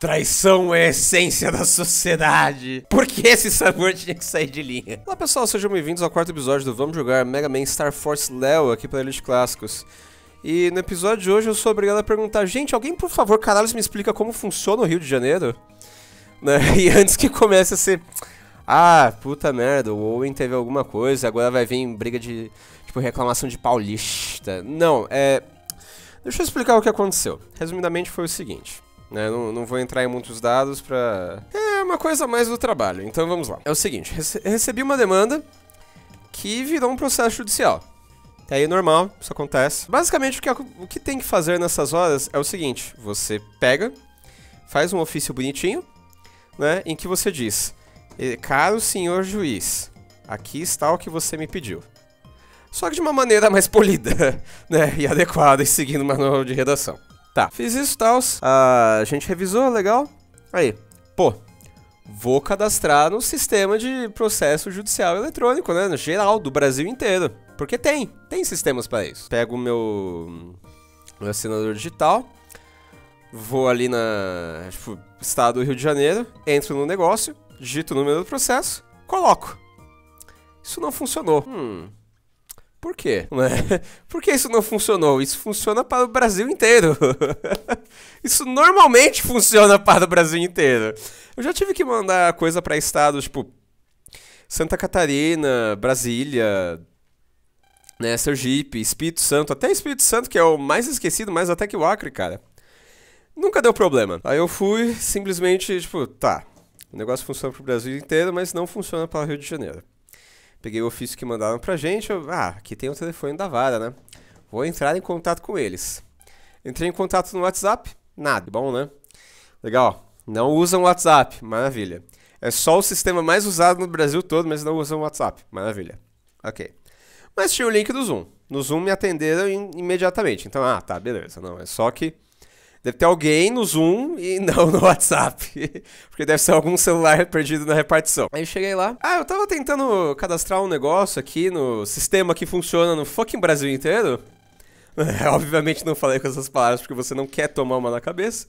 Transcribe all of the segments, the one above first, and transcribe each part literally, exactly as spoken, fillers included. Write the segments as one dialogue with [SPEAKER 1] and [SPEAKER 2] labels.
[SPEAKER 1] Traição é a essência da sociedade. Por que esse sabor tinha que sair de linha? Olá pessoal, sejam bem-vindos ao quarto episódio do Vamos Jogar Mega Man Star Force Leo aqui pela Elite Clássicos. E no episódio de hoje eu sou obrigado a perguntar: gente, alguém por favor, caralho, me explica como funciona o Rio de Janeiro? Né? E antes que comece a ser... Ah, puta merda, o Owen teve alguma coisa, agora vai vir briga de... Tipo, reclamação de paulista. Não, é... Deixa eu explicar o que aconteceu. Resumidamente foi o seguinte, né? Não, não vou entrar em muitos dados pra... É uma coisa a mais do trabalho, então vamos lá. É o seguinte, rece recebi uma demanda que virou um processo judicial. É aí normal, isso acontece. Basicamente o que, o que tem que fazer nessas horas é o seguinte: você pega, faz um ofício bonitinho, né, em que você diz: caro senhor juiz, aqui está o que você me pediu. Só que de uma maneira mais polida, né, e adequada, e seguindo o manual de redação. Tá, fiz isso, tal, a gente revisou, legal. Aí, pô, vou cadastrar no sistema de processo judicial eletrônico, né, no geral, do Brasil inteiro. Porque tem, tem sistemas para isso. Pego o meu, meu assinador digital, vou ali na, tipo, estado do Rio de Janeiro, entro no negócio, digito o número do processo, coloco. Isso não funcionou. Hum... Por quê? Por que isso não funcionou? Isso funciona para o Brasil inteiro. Isso normalmente funciona para o Brasil inteiro. Eu já tive que mandar coisa para estados, tipo, Santa Catarina, Brasília, né, Sergipe, Espírito Santo. Até Espírito Santo, que é o mais esquecido, mais até que o Acre, cara. Nunca deu problema. Aí eu fui, simplesmente, tipo, tá, o negócio funciona para o Brasil inteiro, mas não funciona para o Rio de Janeiro. Peguei o ofício que mandaram pra gente, eu, ah, aqui tem o telefone da vara, né? Vou entrar em contato com eles. Entrei em contato no WhatsApp, nada, bom, né? Legal, não usam o WhatsApp, maravilha. É só o sistema mais usado no Brasil todo, mas não usam o WhatsApp, maravilha. Ok. Mas tinha o link do Zoom. No Zoom me atenderam im imediatamente, então, ah, tá, beleza. Não, é só que deve ter alguém no Zoom e não no WhatsApp. Porque deve ser algum celular perdido na repartição. Aí eu cheguei lá. Ah, eu tava tentando cadastrar um negócio aqui no sistema que funciona no fucking Brasil inteiro. É, obviamente não falei com essas palavras porque você não quer tomar uma na cabeça.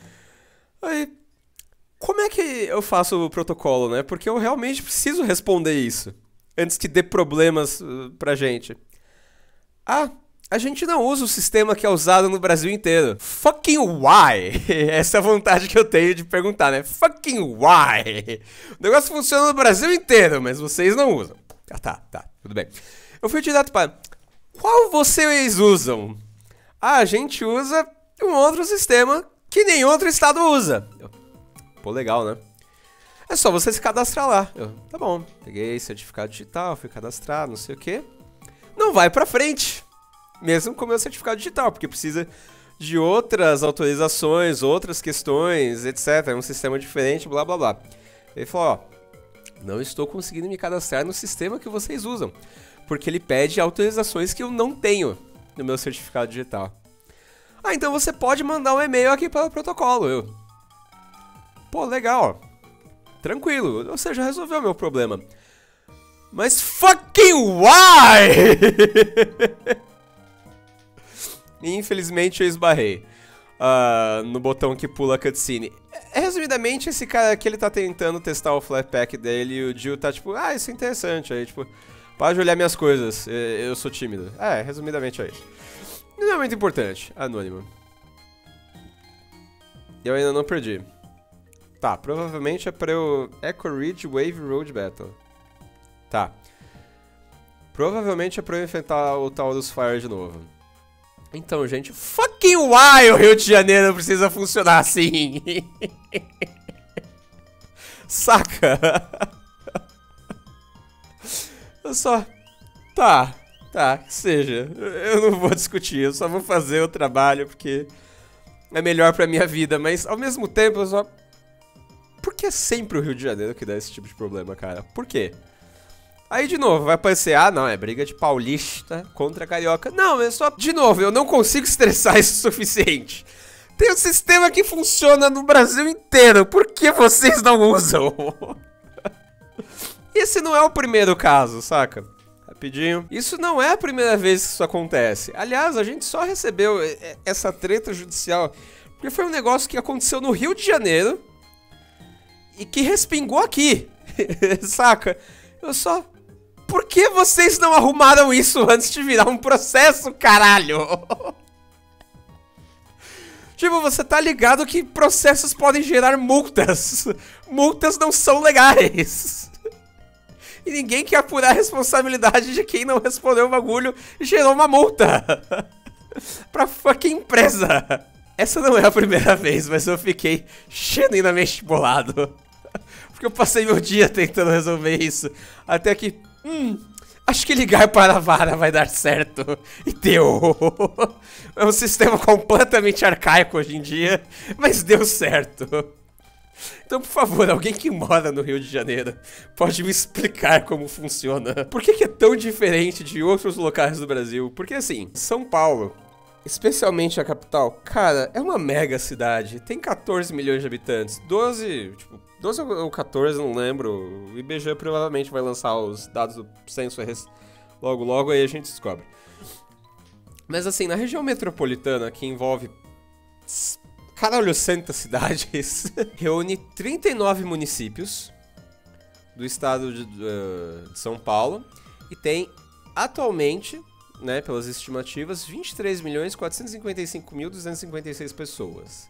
[SPEAKER 1] Aí, como é que eu faço o protocolo, né? Porque eu realmente preciso responder isso antes que dê problemas uh, pra gente. Ah... A gente não usa o sistema que é usado no Brasil inteiro. Fucking why? Essa é a vontade que eu tenho de perguntar, né? Fucking why? O negócio funciona no Brasil inteiro, mas vocês não usam. Ah, tá, tá, tudo bem. Eu fui direto para... Qual vocês usam? Ah, a gente usa um outro sistema que nenhum outro estado usa. Eu, pô, legal, né? É só você se cadastrar lá. Eu, tá bom, peguei certificado digital, fui cadastrar, não sei o quê. Não vai pra frente. Mesmo com o meu certificado digital, porque precisa de outras autorizações, outras questões, etcétera. É um sistema diferente, blá blá blá. Ele falou, ó, não estou conseguindo me cadastrar no sistema que vocês usam, porque ele pede autorizações que eu não tenho no meu certificado digital. Ah, então você pode mandar um e-mail aqui para o protocolo. Eu, pô, legal, tranquilo, ou seja, resolveu o meu problema. Mas fucking why? E infelizmente eu esbarrei uh, no botão que pula a cutscene. Resumidamente, esse cara aqui, ele tá tentando testar o Flatpak dele e o Jill tá tipo, ah, isso é interessante. Aí tipo, pode olhar minhas coisas, eu sou tímido. É, resumidamente é isso. Não é muito importante, anônimo. Eu ainda não perdi. Tá, provavelmente é pra eu... Echo Ridge Wave Road Battle. Tá. Provavelmente é pra eu enfrentar o Taurus Fire de novo. Então, gente, fucking why o Rio de Janeiro precisa funcionar assim? Saca? Eu só... Tá, tá, que seja. Eu não vou discutir, eu só vou fazer o trabalho porque é melhor pra minha vida. Mas, ao mesmo tempo, eu só... Por que é sempre o Rio de Janeiro que dá esse tipo de problema, cara? Por quê? Aí, de novo, vai parecer, ah, não, é briga de paulista contra carioca. Não, é só... De novo, eu não consigo estressar isso o suficiente. Tem um sistema que funciona no Brasil inteiro. Por que vocês não usam? Esse não é o primeiro caso, saca? Rapidinho. Isso não é a primeira vez que isso acontece. Aliás, a gente só recebeu essa treta judicial Porque foi um negócio que aconteceu no Rio de Janeiro e que respingou aqui, saca? Eu só... Por que vocês não arrumaram isso antes de virar um processo, caralho? Tipo, você tá ligado que processos podem gerar multas. Multas não são legais. E ninguém quer apurar a responsabilidade de quem não respondeu o bagulho e gerou uma multa. Pra fucking empresa. Essa não é a primeira vez, mas eu fiquei genuinamente bolado. Porque eu passei meu dia tentando resolver isso. Até que, hum, acho que ligar para a vara vai dar certo. E deu. É um sistema completamente arcaico hoje em dia, mas deu certo. Então, por favor, alguém que mora no Rio de Janeiro pode me explicar como funciona. Por que que é tão diferente de outros locais do Brasil? Porque assim, São Paulo, especialmente a capital, cara, é uma mega cidade. Tem quatorze milhões de habitantes. doze, tipo, doze ou quatorze, não lembro. O I B G E provavelmente vai lançar os dados do censo logo logo, aí a gente descobre. Mas assim, na região metropolitana, que envolve... caralho, cento cidades, reúne trinta e nove municípios do estado de, uh, de São Paulo e tem atualmente, né, pelas estimativas, vinte e três milhões quatrocentos e cinquenta e cinco mil duzentos e cinquenta e seis pessoas.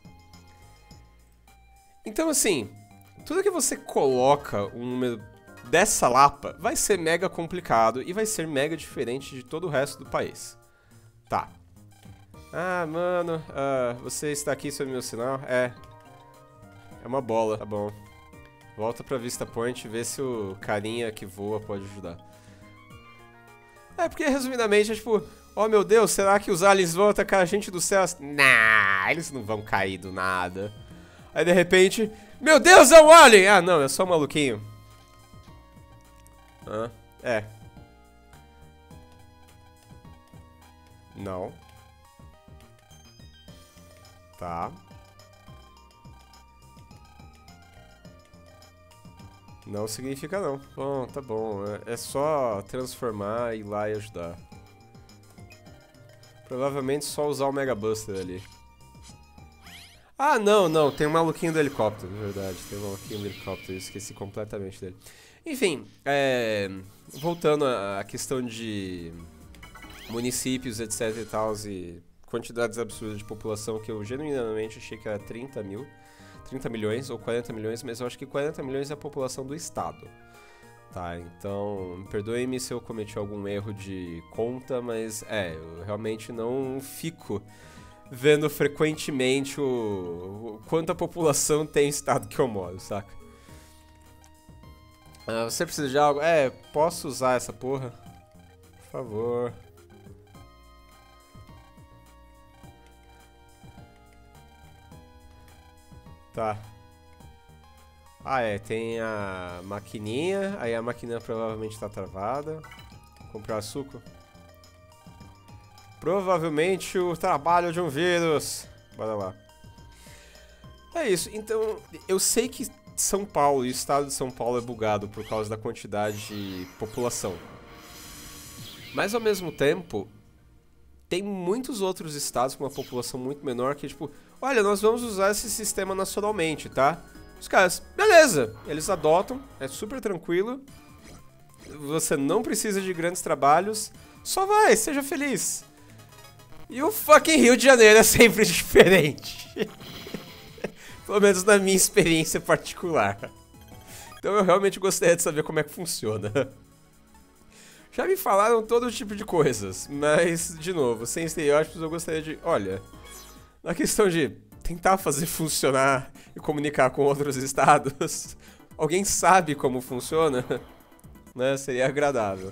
[SPEAKER 1] Então assim, tudo que você coloca um número dessa lapa vai ser mega complicado e vai ser mega diferente de todo o resto do país. Tá. Ah, mano, uh, você está aqui sob meu sinal? É. É uma bola, tá bom. Volta pra Vista Point e vê se o carinha que voa pode ajudar. É, porque resumidamente é tipo... Oh meu Deus, será que os aliens vão atacar a gente do céu? Nah, eles não vão cair do nada. Aí de repente... Meu Deus, é um alien! Ah, não, é só um maluquinho. Ah, é. Não. Tá. Não significa não. Bom, tá bom. É só transformar, ir lá e ajudar. Provavelmente só usar o Mega Buster ali. Ah, não, não. Tem um maluquinho do helicóptero, na verdade. Tem um maluquinho do helicóptero. Eu esqueci completamente dele. Enfim, é... voltando à questão de municípios, etc e tal, e... quantidades absurdas de população que eu genuinamente achei que era trinta mil, trinta milhões ou quarenta milhões, mas eu acho que quarenta milhões é a população do estado. Tá, então, perdoe-me se eu cometi algum erro de conta, mas é, eu realmente não fico vendo frequentemente o, o quanto a população tem no estado que eu moro, saca? Ah, você precisa de algo? É, posso usar essa porra? Por favor. Tá. Ah, é, tem a maquininha, aí a maquininha provavelmente tá travada. Comprar açúcar. Provavelmente o trabalho de um vírus. Bora lá. É isso, então, eu sei que São Paulo e o estado de São Paulo é bugado por causa da quantidade de população. Mas ao mesmo tempo, tem muitos outros estados com uma população muito menor que, tipo, olha, nós vamos usar esse sistema nacionalmente, tá? Os caras, beleza, eles adotam, é super tranquilo, você não precisa de grandes trabalhos, só vai, seja feliz. E o fucking Rio de Janeiro é sempre diferente. Pelo menos na minha experiência particular. Então eu realmente gostaria de saber como é que funciona. Já me falaram todo tipo de coisas, mas, de novo, sem estereótipos eu gostaria de... Olha, na questão de tentar fazer funcionar e comunicar com outros estados, alguém sabe como funciona, né? Seria agradável.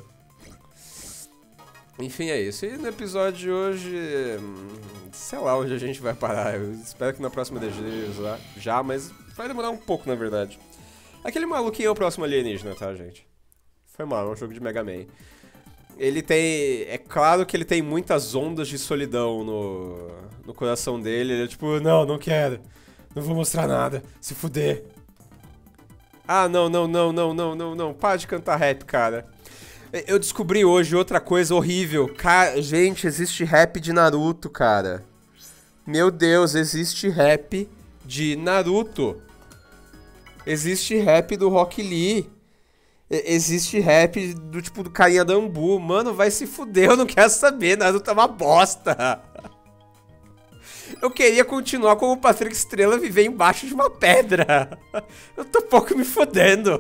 [SPEAKER 1] Enfim, é isso. E no episódio de hoje, sei lá onde a gente vai parar. Eu espero que na próxima D G já, já, mas vai demorar um pouco, na verdade. Aquele maluquinho é o próximo alienígena, tá, gente? Foi mal, é um jogo de Mega Man. Ele tem... É claro que ele tem muitas ondas de solidão no, no coração dele. Ele é tipo, não, não quero. Não vou mostrar nada. Se fuder. Ah, não, não, não, não, não, não, não. Para de cantar rap, cara. Eu descobri hoje outra coisa horrível. Cara, gente, existe rap de Naruto, cara. Meu Deus, existe rap de Naruto. Existe rap do Rock Lee. Existe rap do tipo do carinha da Ambu. Mano, vai se fuder, eu não quero saber. Naruto é uma bosta. Eu queria continuar como o Patrick Estrela viver embaixo de uma pedra. Eu tô pouco me fodendo.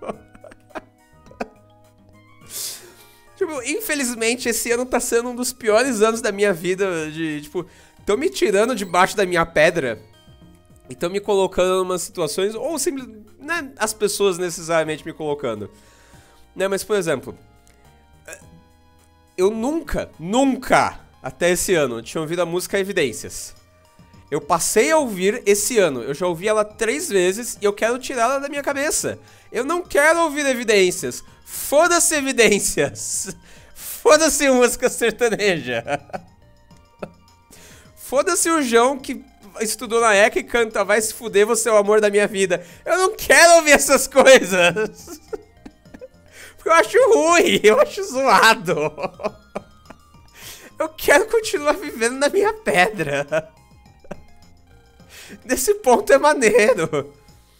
[SPEAKER 1] Tipo, infelizmente, esse ano tá sendo um dos piores anos da minha vida. De, tipo, tão me tirando debaixo da minha pedra. E tão me colocando em umas situações. Ou simplesmente, não é as pessoas necessariamente me colocando. Né, mas, por exemplo, eu nunca, nunca, até esse ano, tinha ouvido a música Evidências. Eu passei a ouvir esse ano. Eu já ouvi ela três vezes e eu quero tirá-la da minha cabeça. Eu não quero ouvir Evidências. Foda-se Evidências. Foda-se música sertaneja. Foda-se o João que estudou na E C A e canta vai se fuder, você é o amor da minha vida. Eu não quero ouvir essas coisas. Porque eu acho ruim, eu acho zoado. Eu quero continuar vivendo na minha pedra. Nesse ponto é maneiro.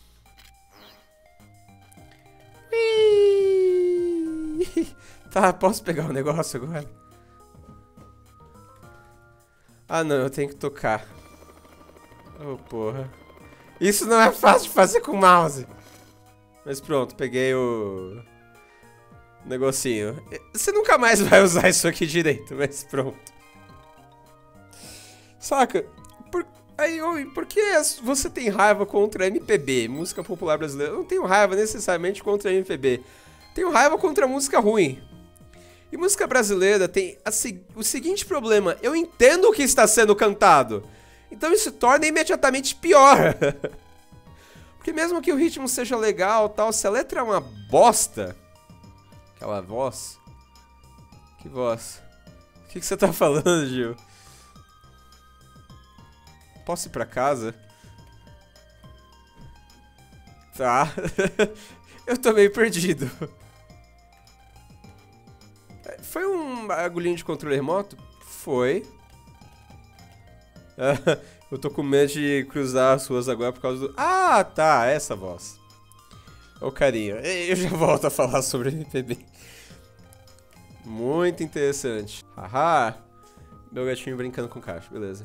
[SPEAKER 1] Tá, posso pegar o negócio agora? Ah não, eu tenho que tocar. Oh porra. Isso não é fácil de fazer com o mouse. Mas pronto, peguei o negocinho. Você nunca mais vai usar isso aqui direito, mas pronto. Saca? Por... Aí, oi, por que você tem raiva contra M P B, música popular brasileira? Eu não tenho raiva necessariamente contra M P B. Tenho raiva contra música ruim. E música brasileira tem a, o seguinte problema. Eu entendo o que está sendo cantado. Então isso torna imediatamente pior. Porque mesmo que o ritmo seja legal tal, se a letra é uma bosta... Aquela voz... Que voz? O que, que você tá falando, Gil? Posso ir pra casa? Tá. Eu tô meio perdido. Foi um bagulhinho de controle remoto? Foi. Eu tô com medo de cruzar as ruas agora por causa do... Ah, tá, essa voz. Ô carinho, eu já volto a falar sobre M P B. Muito interessante. Haha. Meu gatinho brincando com caixa, beleza.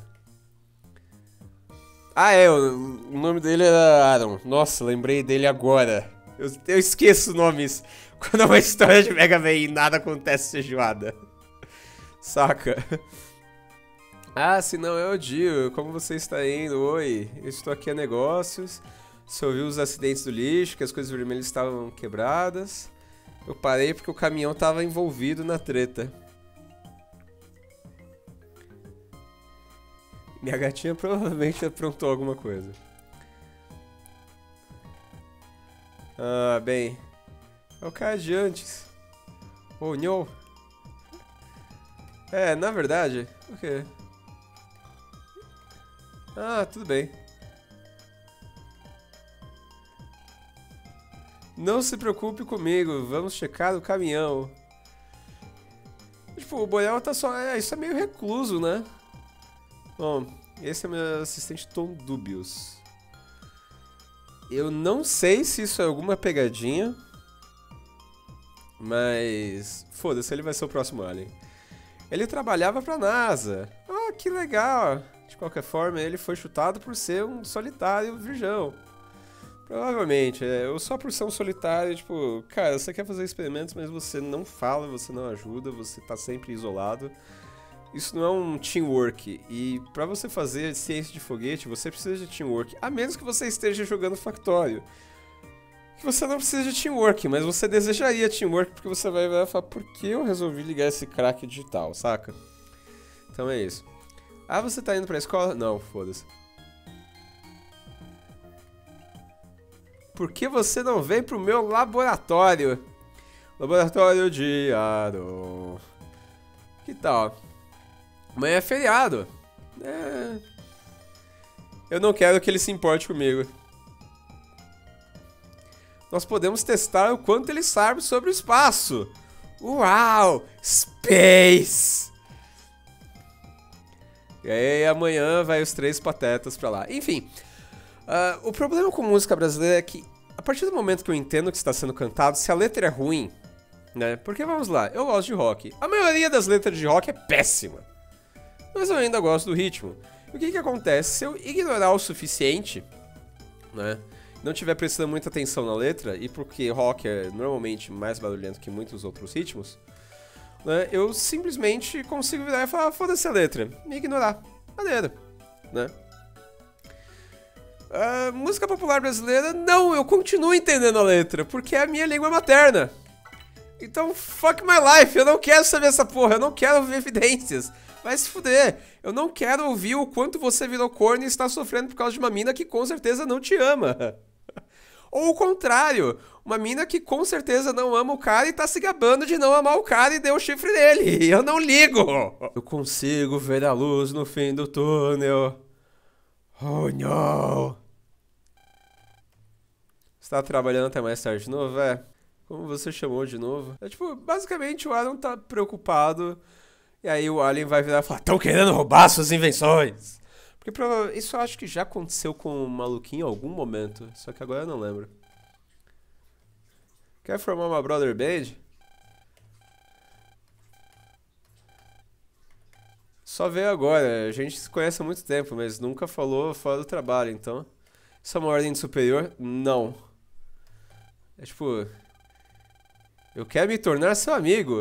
[SPEAKER 1] Ah, é, o, o nome dele era Aaron. Nossa, lembrei dele agora. Eu, eu esqueço nomes quando é uma história de Mega Man e nada acontece feijoada. Saca? Ah, se não é o Dio, como você está indo? Oi, eu estou aqui a negócios. Você ouviu os acidentes do lixo, que as coisas vermelhas estavam quebradas. Eu parei porque o caminhão estava envolvido na treta. Minha gatinha provavelmente aprontou alguma coisa. Ah, bem. É o cara de antes. Oh, não. É, na verdade... O quê? Ah, tudo bem. Não se preocupe comigo, vamos checar o caminhão. Tipo, o Boreal tá só... É, isso é meio recluso, né? Bom, esse é meu assistente Tom Dubious. Eu não sei se isso é alguma pegadinha. Mas... Foda-se, ele vai ser o próximo alien. Ele trabalhava pra NASA. Ah, que legal. De qualquer forma, ele foi chutado por ser um solitário virgão. Provavelmente, é, ou só por ser um solitário, tipo, cara, você quer fazer experimentos, mas você não fala, você não ajuda, você tá sempre isolado. Isso não é um teamwork, e pra você fazer ciência de foguete, você precisa de teamwork, a menos que você esteja jogando Factório. Que você não precisa de teamwork, mas você desejaria teamwork, porque você vai ver e falar, por que eu resolvi ligar esse crack digital, saca? Então é isso. Ah, você tá indo pra escola? Não, foda-se. Por que você não vem pro meu laboratório? Laboratório de Aaron. Que tal? Amanhã é feriado. É... Eu não quero que ele se importe comigo. Nós podemos testar o quanto ele sabe sobre o espaço. Uau! Space! E aí amanhã vai os três patetas pra lá. Enfim, uh, o problema com música brasileira é que a partir do momento que eu entendo o que está sendo cantado, se a letra é ruim, né? Porque vamos lá, eu gosto de rock. A maioria das letras de rock é péssima. Mas eu ainda gosto do ritmo. O que que acontece? Se eu ignorar o suficiente, né? Não tiver prestando muita atenção na letra, e porque rock é normalmente mais barulhento que muitos outros ritmos, né? Eu simplesmente consigo virar e falar, foda-se a letra, e ignorar. Maneiro, né? Uh, música popular brasileira, não, eu continuo entendendo a letra, porque é a minha língua materna. Então, fuck my life, eu não quero saber essa porra, eu não quero ouvir evidências. Vai se fuder, eu não quero ouvir o quanto você virou corno e está sofrendo por causa de uma mina que com certeza não te ama. Ou o contrário, uma mina que com certeza não ama o cara e tá se gabando de não amar o cara e deu o chifre nele. Eu não ligo. Eu consigo ver a luz no fim do túnel. Oh, não. Você tá trabalhando até mais tarde de novo, é? Como você chamou de novo? É tipo, basicamente o Alan tá preocupado. E aí o Alien vai virar e falar, tão querendo roubar suas invenções. Porque prova- isso eu acho que já aconteceu com o maluquinho em algum momento. Só que agora eu não lembro. Quer formar uma brother band? Só veio agora, a gente se conhece há muito tempo, mas nunca falou fora do trabalho, então... Isso é uma ordem superior? Não. É tipo... Eu quero me tornar seu amigo.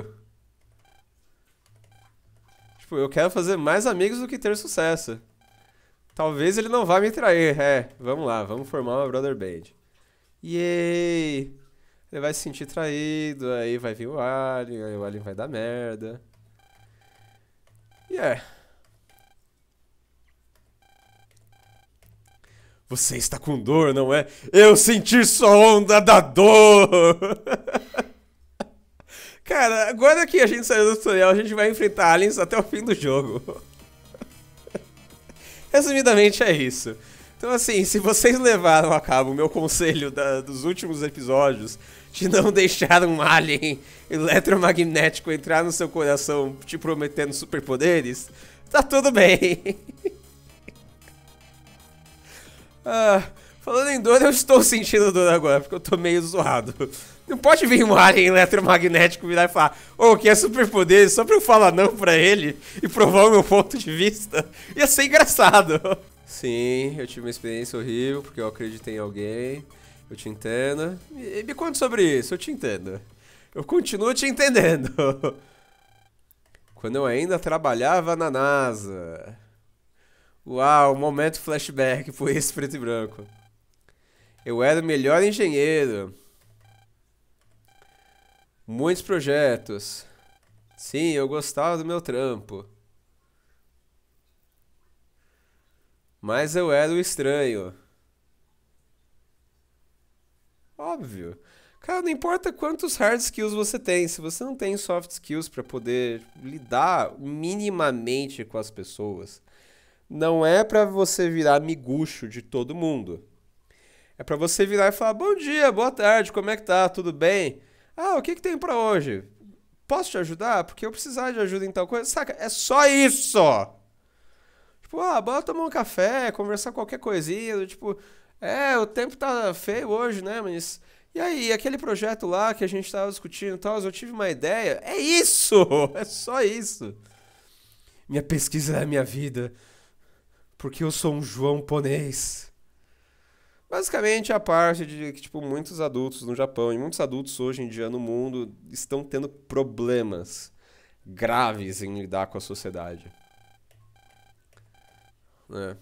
[SPEAKER 1] Tipo, eu quero fazer mais amigos do que ter sucesso. Talvez ele não vá me trair, é. Vamos lá, vamos formar uma brother band. Yay! Ele vai se sentir traído, aí vai vir o Alien, aí o Alien vai dar merda. E yeah. é. Você está com dor, não é? Eu senti sua onda da dor! Cara, agora que a gente saiu do tutorial, a gente vai enfrentar aliens até o fim do jogo. Resumidamente é isso. Então assim, se vocês levaram a cabo o meu conselho da, dos últimos episódios de não deixar um alien eletromagnético entrar no seu coração te prometendo superpoderes, tá tudo bem. Ah, falando em dor, eu estou sentindo dor agora, porque eu tô meio zoado. Não pode vir um alien eletromagnético virar e falar, ô, oh, que é superpoder, só pra eu falar não pra ele e provar o meu ponto de vista. Ia ser engraçado. Sim, eu tive uma experiência horrível, porque eu acreditei em alguém. Eu te entendo. E me conte sobre isso, eu te entendo. Eu continuo te entendendo. Quando eu ainda trabalhava na NASA. Uau, momento flashback, foi esse preto e branco. Eu era o melhor engenheiro. Muitos projetos. Sim, eu gostava do meu trampo. Mas eu era o estranho. Óbvio. Cara, não importa quantos hard skills você tem, se você não tem soft skills pra poder lidar minimamente com as pessoas, não é pra você virar miguxo de todo mundo. É pra você virar e falar, bom dia, boa tarde, como é que tá, tudo bem? Ah, o que que tem pra hoje? Posso te ajudar? Porque eu precisar de ajuda em tal coisa. Saca? É só isso! Tipo, ah, bora tomar um café, conversar qualquer coisinha. Tipo, é, o tempo tá feio hoje, né? Mas... E aí, aquele projeto lá que a gente tava discutindo e tal, eu tive uma ideia. É isso! É só isso. Minha pesquisa é a minha vida. Porque eu sou um João Ponês. Basicamente a parte de que, tipo, muitos adultos no Japão e muitos adultos hoje em dia no mundo estão tendo problemas graves em lidar com a sociedade. Né?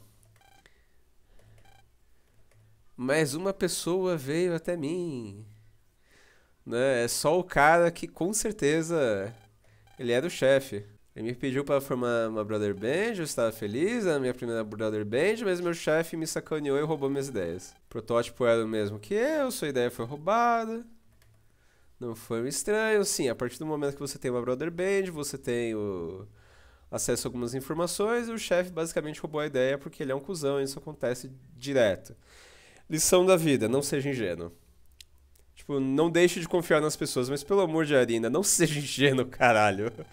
[SPEAKER 1] Mas uma pessoa veio até mim. Né? É só o cara que com certeza ele era o chefe. Ele me pediu para formar uma brother band, eu estava feliz, era a minha primeira brother band, mas meu chefe me sacaneou e roubou minhas ideias. O protótipo era o mesmo que eu, sua ideia foi roubada. Não foi um estranho, sim, a partir do momento que você tem uma brother band, você tem o acesso a algumas informações e o chefe basicamente roubou a ideia porque ele é um cuzão e isso acontece direto. Lição da vida, não seja ingênuo. Tipo, não deixe de confiar nas pessoas, mas pelo amor de Arina, não seja ingênuo, caralho.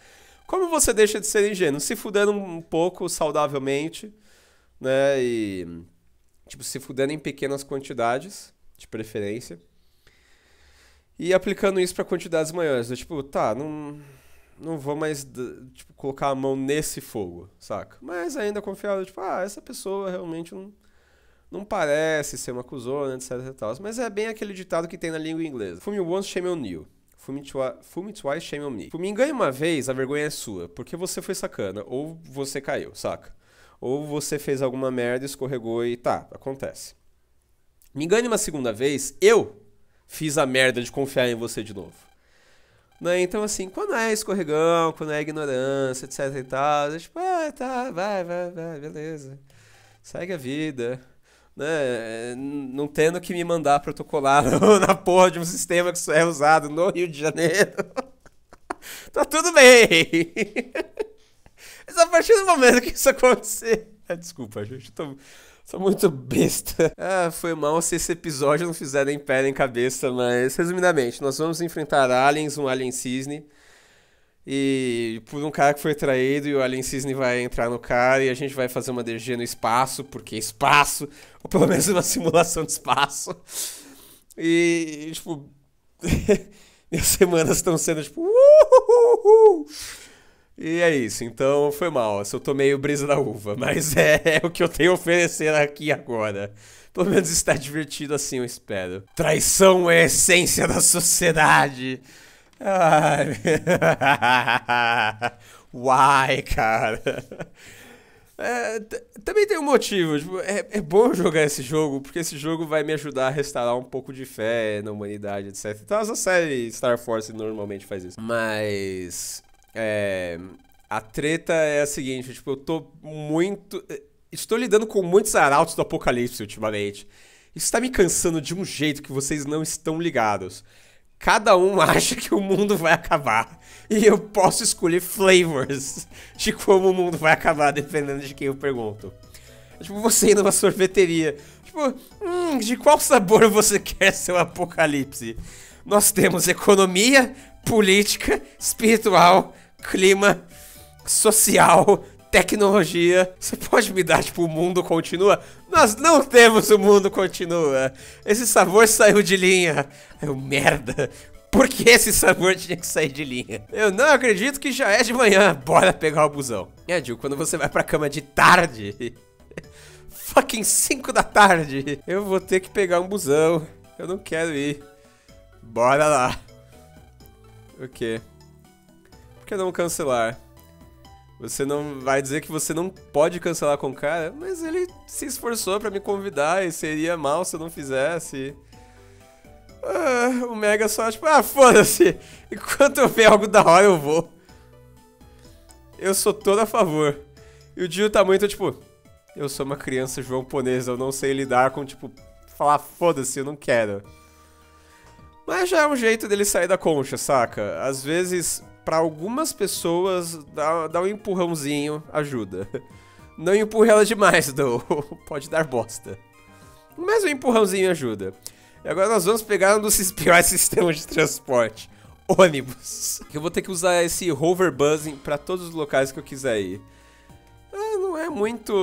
[SPEAKER 1] Como você deixa de ser ingênuo? Se fudendo um pouco saudavelmente, né? E, tipo, se fudendo em pequenas quantidades, de preferência. E aplicando isso pra quantidades maiores. Eu, tipo, tá, não, não vou mais tipo, colocar a mão nesse fogo, saca? Mas ainda confiado, tipo, ah, essa pessoa realmente não, não parece ser uma cuzona, etc e tal. Mas é bem aquele ditado que tem na língua inglesa. Fume once, shame on you. Fume, fume twice, shame on me. Tipo, me engane uma vez, a vergonha é sua. Porque você foi sacana. Ou você caiu, saca? Ou você fez alguma merda, escorregou e tá, acontece. Me engane uma segunda vez, eu fiz a merda de confiar em você de novo. Né? Então, assim, quando é escorregão, quando é ignorância, etc e tal, é tipo, ah, tá, vai, vai, vai, beleza. Segue a vida. Né? Não tendo que me mandar protocolar na porra de um sistema que só é usado no Rio de Janeiro. Tá tudo bem. Mas a partir do momento que isso acontecer... Ah, desculpa, gente, tô, tô muito besta. Ah, foi mal se esse episódio não fizer nem pé nem cabeça, mas resumidamente, nós vamos enfrentar aliens, um alien cisne. E por um cara que foi traído e o Alien Cisne vai entrar no cara e a gente vai fazer uma D G no espaço, porque espaço, ou pelo menos uma simulação de espaço. E, e tipo, minhas semanas estão sendo tipo, uh, uh, uh, e é isso, então foi mal, eu tô meio brisa da uva, mas é, é o que eu tenho a oferecer aqui agora. Pelo menos está divertido assim, eu espero. Traição é a essência da sociedade. Ai. Uai, cara. É, também tem um motivo. Tipo, é, é bom jogar esse jogo, porque esse jogo vai me ajudar a restaurar um pouco de fé na humanidade, etcétera. Então, essa série Star Force normalmente faz isso. Mas. É, a treta é a seguinte: tipo, eu tô muito. Estou lidando com muitos arautos do apocalipse ultimamente. Isso tá me cansando de um jeito que vocês não estão ligados. Cada um acha que o mundo vai acabar. E eu posso escolher flavors de como o mundo vai acabar, dependendo de quem eu pergunto. É tipo, você ir numa sorveteria. Tipo, hum, de qual sabor você quer seu apocalipse? Nós temos economia, política, espiritual, clima, social, tecnologia. Você pode me dar, tipo, o mundo continua? Nós não temos o mundo continua. Esse sabor saiu de linha. Eu, merda. Por que esse sabor tinha que sair de linha? Eu não acredito que já é de manhã. Bora pegar o busão. É, Gil, quando você vai pra cama de tarde... fucking cinco da tarde. Eu vou ter que pegar um busão. Eu não quero ir. Bora lá. O quê? Por que não cancelar? Você não vai dizer que você não pode cancelar com o cara, mas ele se esforçou pra me convidar e seria mal se eu não fizesse. Ah, o Mega só tipo, ah, foda-se. Enquanto eu ver algo da hora eu vou. Eu sou todo a favor. E o Dio tá muito tipo, eu sou uma criança japonesa, eu não sei lidar com tipo, falar foda-se, eu não quero. Mas já é um jeito dele sair da concha, saca? Às vezes... pra algumas pessoas, dar, dar um empurrãozinho ajuda. Não empurre ela demais, não. Pode dar bosta. Mas um empurrãozinho ajuda. E agora nós vamos pegar um dos piores sistemas de transporte. Ônibus. Eu vou ter que usar esse hover buzzing pra todos os locais que eu quiser ir. Ah, não é muito...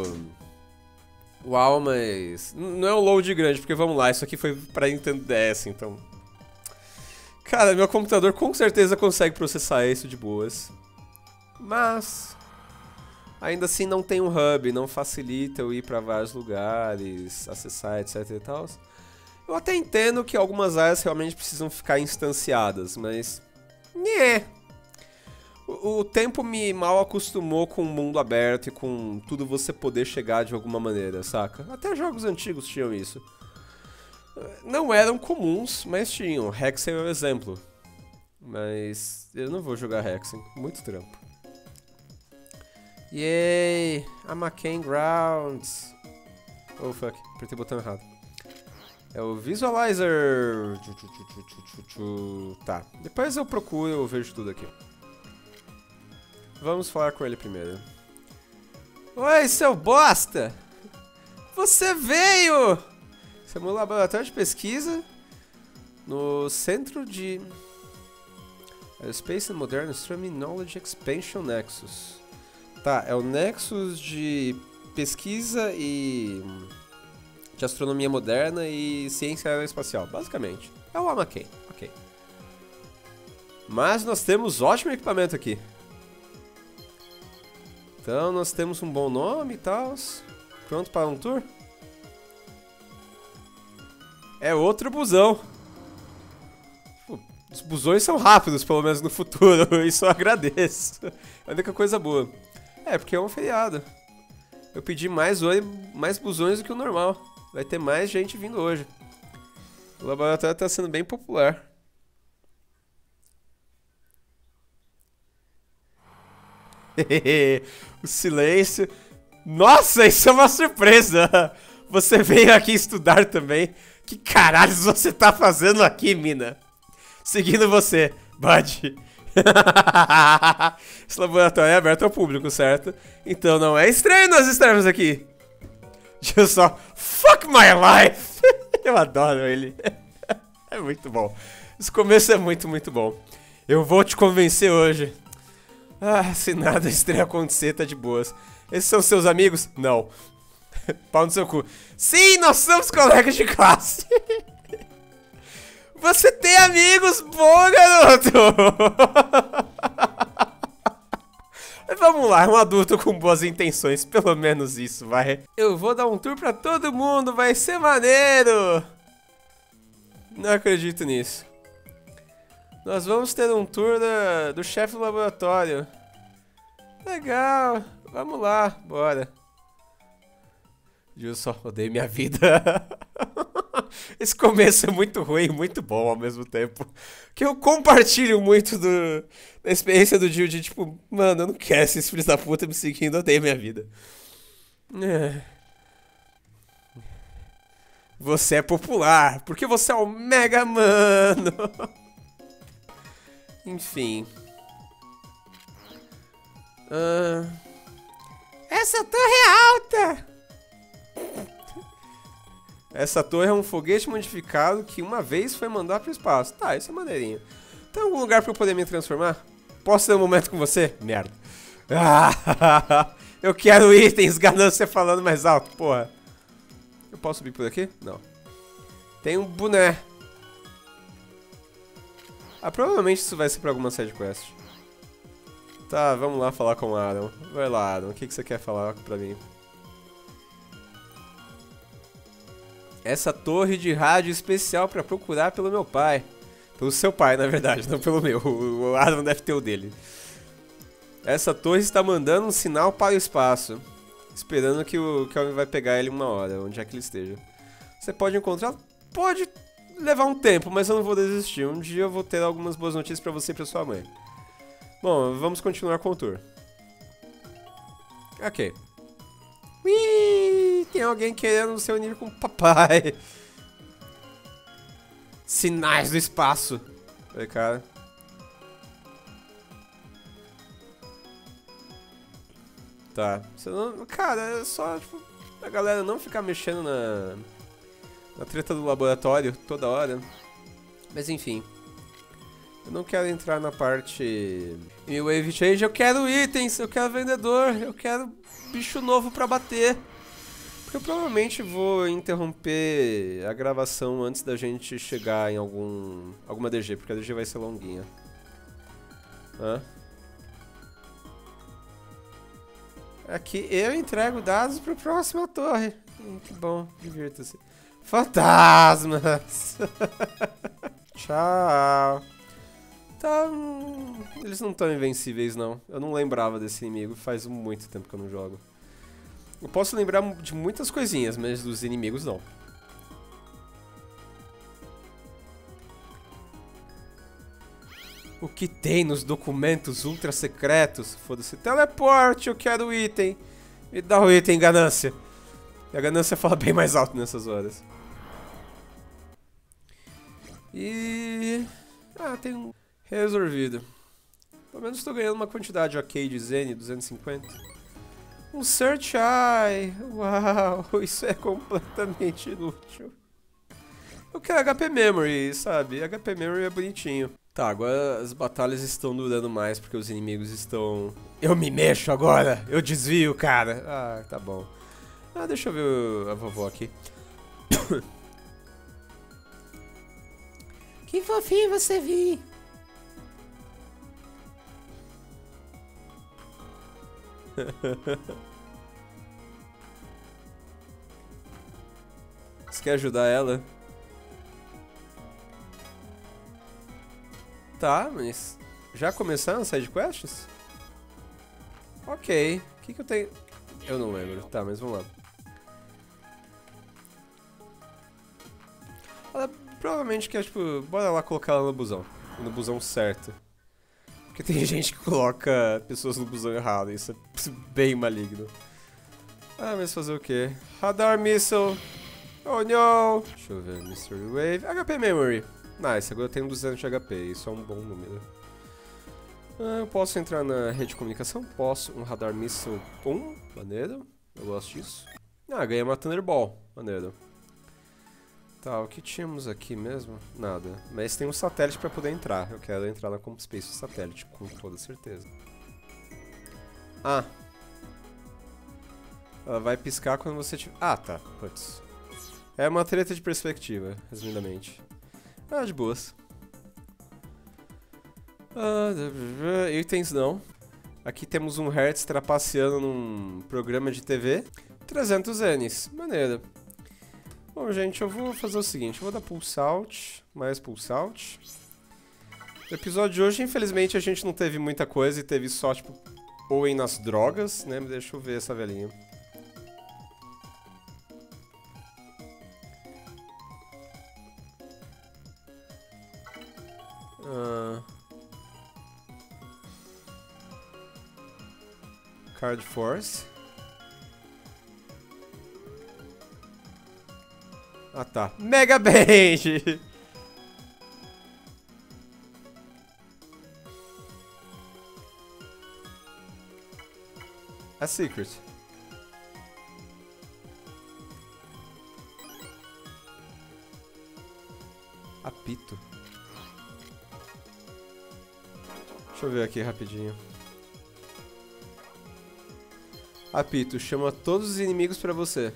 [SPEAKER 1] uau, mas... não é um load grande, porque vamos lá, isso aqui foi pra Nintendo D S, então... cara, meu computador com certeza consegue processar isso de boas. Mas... ainda assim não tem um hub, não facilita eu ir pra vários lugares, acessar, etc e tal. Eu até entendo que algumas áreas realmente precisam ficar instanciadas, mas... nhé. O, o tempo me mal acostumou com o mundo aberto e com tudo você poder chegar de alguma maneira, saca? Até jogos antigos tinham isso. Não eram comuns, mas tinham. Hexen é um exemplo. Mas eu não vou jogar Hexen. Muito trampo. Yay! A McCain Grounds. Oh, fuck. Apertei o botão errado. É o Visualizer. Tá. Depois eu procuro, eu vejo tudo aqui. Vamos falar com ele primeiro. Oi, seu bosta! Você veio! Esse é meu laboratório de pesquisa no centro de... Space and Modern Astronomy Knowledge Expansion Nexus. Tá, é o Nexus de pesquisa e... de astronomia moderna e ciência aeroespacial, basicamente. É o Amaken, ok. Mas nós temos ótimo equipamento aqui. Então nós temos um bom nome e tal. Pronto para um tour? É outro busão. Os busões são rápidos, pelo menos no futuro. Isso eu agradeço. É a única coisa boa. É, porque é um feriado. Eu pedi mais, mais busões do que o normal. Vai ter mais gente vindo hoje. O laboratório está sendo bem popular. O silêncio. Nossa, isso é uma surpresa. Você veio aqui estudar também. Que caralhos você tá fazendo aqui, mina? Seguindo você, Bud. Esse laboratório é aberto ao público, certo? Então não é estranho nós estarmos aqui. Deixa eu só... Fuck my life! Eu adoro ele. É muito bom. Esse começo é muito, muito bom. Eu vou te convencer hoje. Ah, se nada estranho acontecer, tá de boas. Esses são seus amigos? Não. Pau no seu cu. Sim, nós somos colegas de classe. Você tem amigos? Bom, garoto. Vamos lá, um adulto com boas intenções. Pelo menos isso, vai. Eu vou dar um tour pra todo mundo, vai ser maneiro. Não acredito nisso. Nós vamos ter um tour da, do chefe do laboratório. Legal, vamos lá, bora. Eu só odeio minha vida. Esse começo é muito ruim e muito bom ao mesmo tempo. Que eu compartilho muito do, da experiência do Jill de tipo, mano, eu não quero esses filhos da puta me seguindo, eu odeio minha vida. É. Você é popular, porque você é o Mega Mano. Enfim. Uh... Essa torre é alta! Essa torre é um foguete modificado que uma vez foi mandado para o espaço. Tá, isso é maneirinho. Tem algum lugar para eu poder me transformar? Posso ter um momento com você? Merda. Ah, eu quero itens, ganância falando mais alto, porra. Eu posso subir por aqui? Não. Tem um boné. Ah, provavelmente isso vai ser pra alguma side quest. Tá, vamos lá falar com o Aaron. Vai lá, Aaron. O que, que você quer falar pra mim? Essa torre de rádio especial pra procurar pelo meu pai. Pelo seu pai, na verdade, não pelo meu. O Aaron deve ter o dele. Essa torre está mandando um sinal para o espaço. Esperando que o Kelvin vai pegar ele uma hora, onde é que ele esteja. Você pode encontrá-lo? Pode levar um tempo, mas eu não vou desistir. Um dia eu vou ter algumas boas notícias pra você e pra sua mãe. Bom, vamos continuar com o tour. Ok. Ui, tem alguém querendo se unir com o papai. Sinais do espaço. Oi, cara. Tá. Você não, cara, é só tipo, a galera não ficar mexendo na, na treta do laboratório toda hora. Mas enfim. Eu não quero entrar na parte... E o Wave Change, eu quero itens, eu quero vendedor, eu quero bicho novo pra bater. Porque eu provavelmente vou interromper a gravação antes da gente chegar em algum alguma D G, porque a D G vai ser longuinha. Hã? Aqui eu entrego dados pra próxima torre. Hum, que bom, divirta-se. Fantasmas! Tchau! Tá, hum, eles não estão invencíveis, não. Eu não lembrava desse inimigo, faz muito tempo que eu não jogo. Eu posso lembrar de muitas coisinhas, mas dos inimigos não. O que tem nos documentos ultra secretos? Foda-se. Teleporte, eu quero o item. Me dá o item, ganância. E a ganância fala bem mais alto nessas horas. E... Ah, tem um... Resolvido. Pelo menos estou ganhando uma quantidade ok de Zen, duzentos e cinquenta. Um Search Eye. Uau, isso é completamente inútil. Eu quero H P Memory, sabe? H P Memory é bonitinho. Tá, agora as batalhas estão durando mais porque os inimigos estão... Eu me mexo agora! Eu desvio, cara! Ah, tá bom. Ah, deixa eu ver a vovó aqui. Que fofinho você vi! Você quer ajudar ela? Tá, mas... Já começaram as sidequests? Ok. O que que eu tenho... Eu não lembro. Tá, mas vamos lá. Ela provavelmente quer, tipo... Bora lá colocar ela no busão. No busão certo. Porque tem gente que coloca pessoas no busão errado. Isso é bem maligno. Ah, mas fazer o quê? Radar Missile. Oh, não. Deixa eu ver. Mystery Wave. H P Memory. Nice, agora eu tenho duzentos de H P, isso é um bom número. Ah, eu posso entrar na rede de comunicação? Posso. Um radar missile um, maneiro. Eu gosto disso. Ah, ganhei uma Thunderball, maneiro. Tá, o que tínhamos aqui mesmo? Nada. Mas tem um satélite pra poder entrar. Eu quero entrar na Comp Space satélite, com toda certeza. Ah. Ela vai piscar quando você tiver... Ah, tá. Putz. É uma treta de perspectiva, resumidamente. Ah, de boas. Ah, itens não. Aqui temos um Hertz trapaceando num programa de T V. trezentos ienes. Maneiro. Bom, gente, eu vou fazer o seguinte. Eu vou dar pulse out. Mais pulse out. No episódio de hoje, infelizmente, a gente não teve muita coisa. E teve só, tipo, Owen nas drogas, né? Deixa eu ver essa velhinha. Uh, Card Force. Ah, tá. Mega Band! A Secret. Apito. Deixa eu ver aqui rapidinho. Apito, chama todos os inimigos pra você.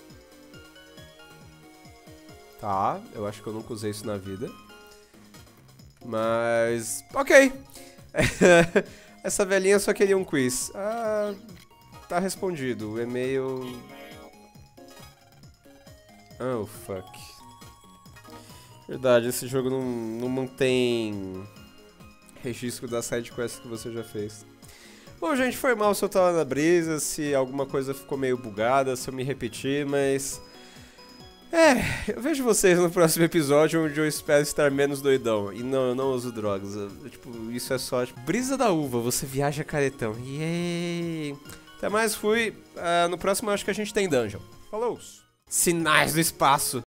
[SPEAKER 1] Tá, eu acho que eu nunca usei isso na vida. Mas... ok! Essa velhinha só queria um quiz. Ah, tá respondido. O e-mail... Oh, fuck. Verdade, esse jogo não, não mantém... registro da sidequest que você já fez. Bom, gente, foi mal se eu tava na brisa, se alguma coisa ficou meio bugada, se eu me repetir, mas... É, eu vejo vocês no próximo episódio, onde eu espero estar menos doidão. E não, eu não uso drogas. Eu, tipo, isso é só, tipo, brisa da uva, você viaja caretão. Yay! Até mais, fui. Uh, no próximo acho que a gente tem dungeon. Falou! Sinais do espaço.